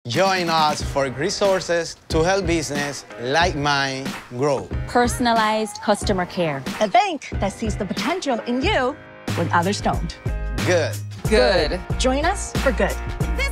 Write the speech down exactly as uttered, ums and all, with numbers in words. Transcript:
Join us for resources to help business like mine grow. Personalized customer care. A bank that sees the potential in you when others don't. Good. Good. Join us for good.